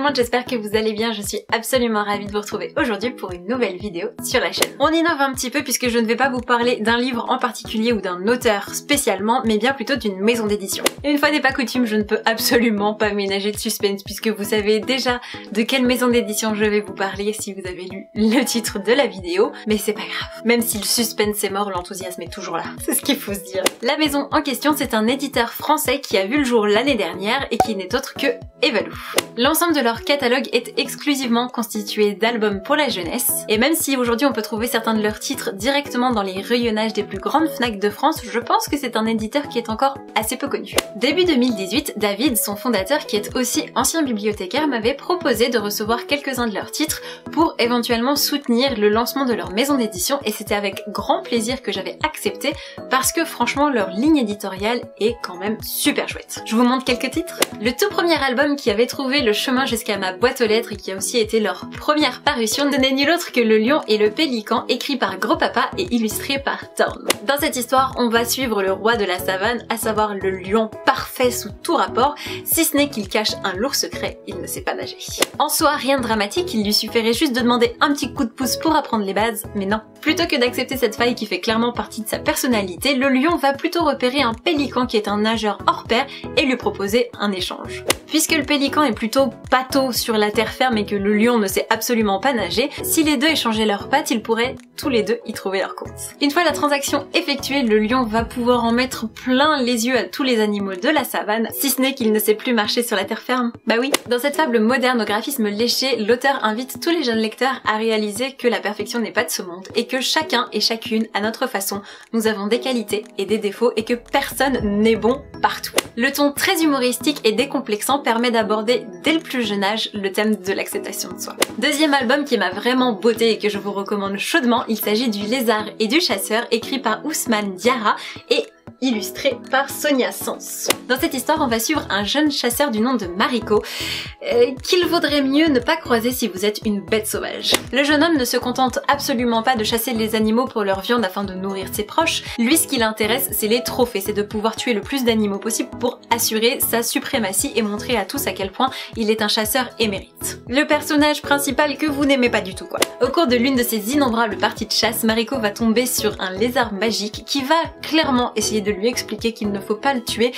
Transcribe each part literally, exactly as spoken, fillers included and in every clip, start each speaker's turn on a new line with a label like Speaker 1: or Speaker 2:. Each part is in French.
Speaker 1: monde, j'espère que vous allez bien, je suis absolument ravie de vous retrouver aujourd'hui pour une nouvelle vidéo sur la chaîne. On innove un petit peu puisque je ne vais pas vous parler d'un livre en particulier ou d'un auteur spécialement, mais bien plutôt d'une maison d'édition. Et une fois n'est pas coutume, je ne peux absolument pas ménager de suspense puisque vous savez déjà de quelle maison d'édition je vais vous parler si vous avez lu le titre de la vidéo, mais c'est pas grave. Même si le suspense est mort, l'enthousiasme est toujours là. C'est ce qu'il faut se dire. La maison en question, c'est un éditeur français qui a vu le jour l'année dernière et qui n'est autre que Evalou. L'ensemble de leur catalogue est exclusivement constitué d'albums pour la jeunesse, et même si aujourd'hui on peut trouver certains de leurs titres directement dans les rayonnages des plus grandes Fnac de France, je pense que c'est un éditeur qui est encore assez peu connu. Début deux mille dix-huit, David, son fondateur qui est aussi ancien bibliothécaire, m'avait proposé de recevoir quelques-uns de leurs titres pour éventuellement soutenir le lancement de leur maison d'édition, et c'était avec grand plaisir que j'avais accepté parce que franchement leur ligne éditoriale est quand même super chouette. Je vous montre quelques titres. Le tout premier album qui avait trouvé le chemin jusqu'à ma boîte aux lettres et qui a aussi été leur première parution ne n'est nul autre que Le Lion et le Pélican, écrit par Gros Papa et illustré par Thorne. Dans cette histoire, on va suivre le roi de la savane, à savoir le lion parfait sous tout rapport, si ce n'est qu'il cache un lourd secret, il ne sait pas nager. En soi, rien de dramatique, il lui suffirait juste de demander un petit coup de pouce pour apprendre les bases, mais non. Plutôt que d'accepter cette faille qui fait clairement partie de sa personnalité, le lion va plutôt repérer un pélican qui est un nageur hors pair et lui proposer un échange. Puisque le pélican est plutôt pâteau sur la terre ferme et que le lion ne sait absolument pas nager, si les deux échangeaient leurs pattes, ils pourraient tous les deux y trouver leur compte. Une fois la transaction effectuée, le lion va pouvoir en mettre plein les yeux à tous les animaux de la savane, si ce n'est qu'il ne sait plus marcher sur la terre ferme. Bah oui. Dans cette fable moderne au graphisme léché, l'auteur invite tous les jeunes lecteurs à réaliser que la perfection n'est pas de ce monde et que chacun et chacune, à notre façon, nous avons des qualités et des défauts et que personne n'est bon partout. Le ton très humoristique et décomplexant permet d'aborder dès le plus jeune âge le thème de l'acceptation de soi. Deuxième album qui m'a vraiment botté et que je vous recommande chaudement, il s'agit du Lézard et du Chasseur, écrit par Ousmane Diarra et illustré par Sonia Sens. Dans cette histoire, on va suivre un jeune chasseur du nom de Mariko, euh, qu'il vaudrait mieux ne pas croiser si vous êtes une bête sauvage. Le jeune homme ne se contente absolument pas de chasser les animaux pour leur viande afin de nourrir ses proches. Lui, ce qui l'intéresse, c'est les trophées, c'est de pouvoir tuer le plus d'animaux possible pour assurer sa suprématie et montrer à tous à quel point il est un chasseur émérite. Le personnage principal que vous n'aimez pas du tout, quoi. Au cours de l'une de ses innombrables parties de chasse, Mariko va tomber sur un lézard magique qui va clairement essayer de lui expliquer qu'il ne faut pas le tuer,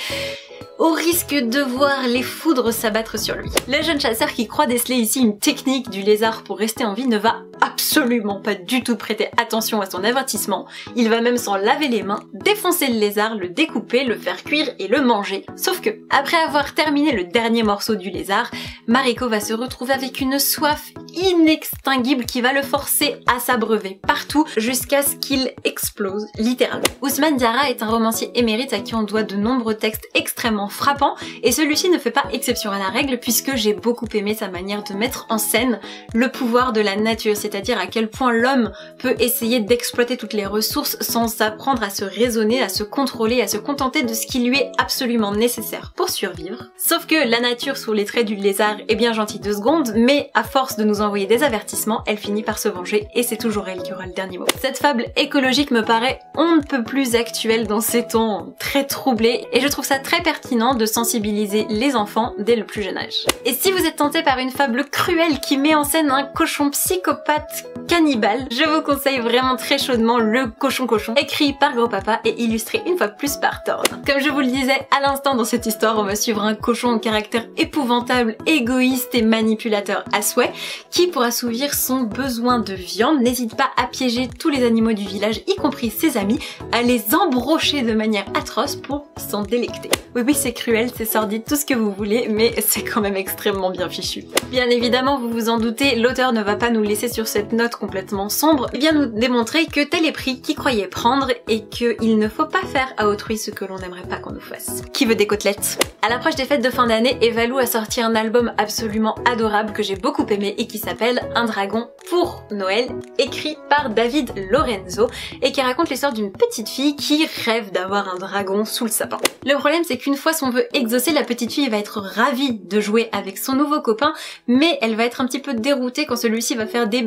Speaker 1: au risque de voir les foudres s'abattre sur lui. Le jeune chasseur qui croit déceler ici une technique du lézard pour rester en vie ne va absolument pas du tout prêter attention à son avertissement. Il va même s'en laver les mains, défoncer le lézard, le découper, le faire cuire et le manger. Sauf que, après avoir terminé le dernier morceau du lézard, Mariko va se retrouver avec une soif inextinguible qui va le forcer à s'abreuver partout jusqu'à ce qu'il explose, littéralement. Ousmane Diarra est un romancier émérite à qui on doit de nombreux textes extrêmement frappants, et celui-ci ne fait pas exception à la règle puisque j'ai beaucoup aimé sa manière de mettre en scène le pouvoir de la nature, c'est-à-dire à quel point l'homme peut essayer d'exploiter toutes les ressources sans apprendre à se raisonner, à se contrôler, à se contenter de ce qui lui est absolument nécessaire pour survivre. Sauf que la nature sous les traits du lézard est bien gentille deux secondes, mais à force de nous envoyer des avertissements, elle finit par se venger et c'est toujours elle qui aura le dernier mot. Cette fable écologique me paraît on ne peut plus actuelle dans ces temps très troublés et je trouve ça très pertinent de sensibiliser les enfants dès le plus jeune âge. Et si vous êtes tenté par une fable cruelle qui met en scène un cochon psychopathe cannibale, je vous conseille vraiment très chaudement Le Cochon Cochon, écrit par Gros Papa et illustré une fois plus par Thorne. Comme je vous le disais à l'instant, dans cette histoire, on va suivre un cochon au caractère épouvantable, égoïste et manipulateur à souhait, qui pour assouvir son besoin de viande n'hésite pas à piéger tous les animaux du village, y compris ses amis, à les embrocher de manière atroce pour s'en délecter. Oui oui, c'est cruel, c'est sordide, tout ce que vous voulez, mais c'est quand même extrêmement bien fichu. Bien évidemment, vous vous en doutez, l'auteur ne va pas nous laisser sur cette note complètement sombre, et bien nous démontrer que tel est pris qui croyait prendre et qu'il ne faut pas faire à autrui ce que l'on n'aimerait pas qu'on nous fasse. Qui veut des côtelettes? À l'approche des fêtes de fin d'année, Evalou a sorti un album absolument adorable que j'ai beaucoup aimé et qui s'appelle Un dragon pour Noël, écrit par David Lorenzo et qui raconte l'histoire d'une petite fille qui rêve d'avoir un dragon sous le sapin. Le problème, c'est qu'une fois son vœu exaucé, la petite fille va être ravie de jouer avec son nouveau copain, mais elle va être un petit peu déroutée quand celui-ci va faire des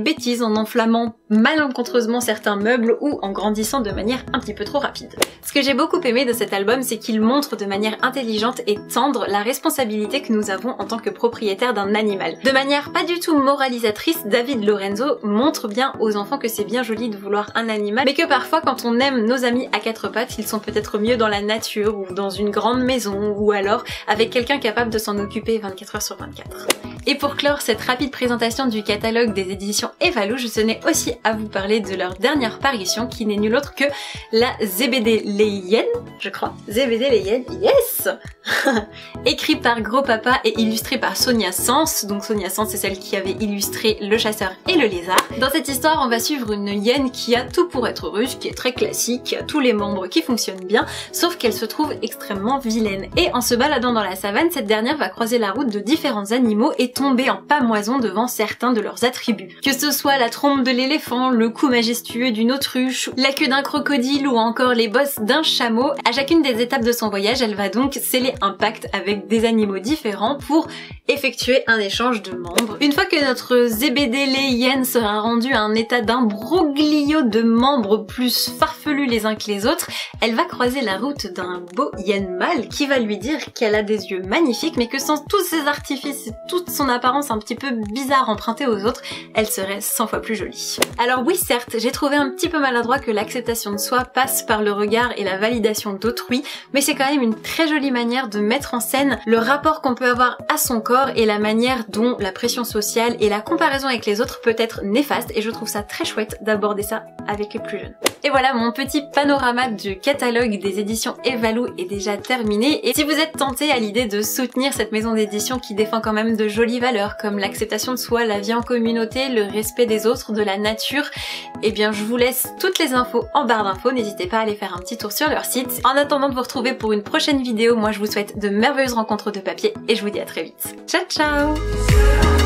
Speaker 1: bêtises, en enflammant malencontreusement certains meubles ou en grandissant de manière un petit peu trop rapide. Ce que j'ai beaucoup aimé de cet album, c'est qu'il montre de manière intelligente et tendre la responsabilité que nous avons en tant que propriétaire d'un animal. De manière pas du tout moralisatrice, David Lorenzo montre bien aux enfants que c'est bien joli de vouloir un animal, mais que parfois quand on aime nos amis à quatre pattes, ils sont peut-être mieux dans la nature ou dans une grande maison ou alors avec quelqu'un capable de s'en occuper vingt-quatre heures sur vingt-quatre. Et pour clore cette rapide présentation du catalogue des éditions Evalou, je tenais aussi à vous parler de leur dernière parution qui n'est nulle autre que la Zébédée les Hyènes, je crois. Zébédée les Hyènes, yes. Écrit par Gros Papa et illustré par Sonia Sens. Donc Sonia Sens, c'est celle qui avait illustré Le Chasseur et le Lézard. Dans cette histoire, on va suivre une hyène qui a tout pour être heureuse, qui est très classique, qui a tous les membres qui fonctionnent bien, sauf qu'elle se trouve extrêmement vilaine. Et en se baladant dans la savane, cette dernière va croiser la route de différents animaux et tomber en pâmoison devant certains de leurs attributs. Que ce soit la trompe de l'éléphant, le cou majestueux d'une autruche, la queue d'un crocodile ou encore les bosses d'un chameau, à chacune des étapes de son voyage, elle va donc sceller un pacte avec des animaux différents pour effectuer un échange de membres. Une fois que notre Zébédée les Hyènes sera rendue à un état d'imbroglio de membres plus farfelus les uns que les autres, elle va croiser la route d'un beau hyène mâle qui va lui dire qu'elle a des yeux magnifiques mais que sans tous ses artifices et toute son apparence un petit peu bizarre empruntée aux autres, elle serait cent fois plus jolie. Alors oui, certes, j'ai trouvé un petit peu maladroit que l'acceptation de soi passe par le regard et la validation d'autrui, mais c'est quand même une très jolie manière de mettre en scène le rapport qu'on peut avoir à son corps et la manière dont la pression sociale et la comparaison avec les autres peut être néfaste, et je trouve ça très chouette d'aborder ça avec les plus jeunes. Et voilà, mon petit panorama du catalogue des éditions Evalou est déjà terminé, et si vous êtes tenté à l'idée de soutenir cette maison d'édition qui défend quand même de jolies valeurs comme l'acceptation de soi, la vie en communauté, le respect des autres, de la nature, eh bien je vous laisse toutes les infos en barre d'infos, n'hésitez pas à aller faire un petit tour sur leur site. En attendant de vous retrouver pour une prochaine vidéo, moi je vous souhaite de merveilleuses rencontres de papier et je vous dis à très vite. Ciao ciao!